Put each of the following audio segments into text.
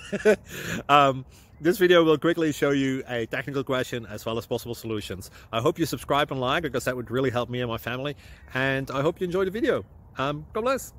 um, this video will quickly show you a technical question as well as possible solutions. I hope you subscribe and like, because that would really help me and my family. And I hope you enjoy the video. God bless.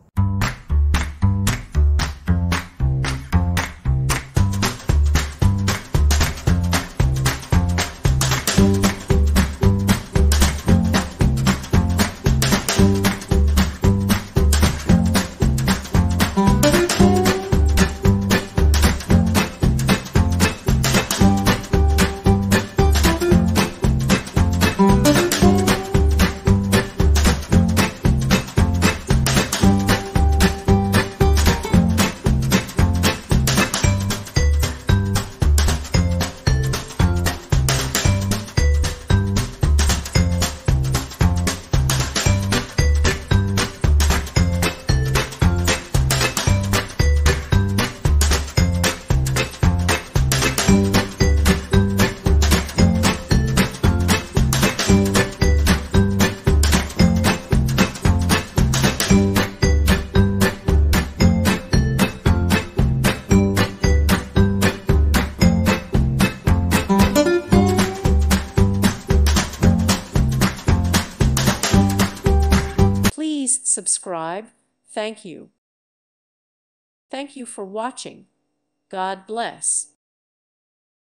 Please subscribe. Thank you. Thank you for watching. God bless.